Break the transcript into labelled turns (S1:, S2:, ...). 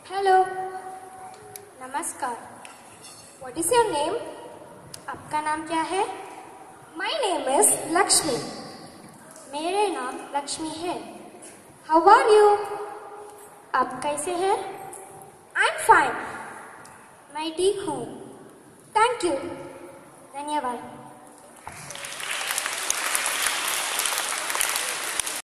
S1: Hello, नमस्कार। What is your name? आपका नाम क्या है? My name is Lakshmi. मेरे नाम लक्ष्मी है। How are you? आप कैसे हैं? I'm fine। मैं ठीक हूँ। Thank you। धन्यवाद।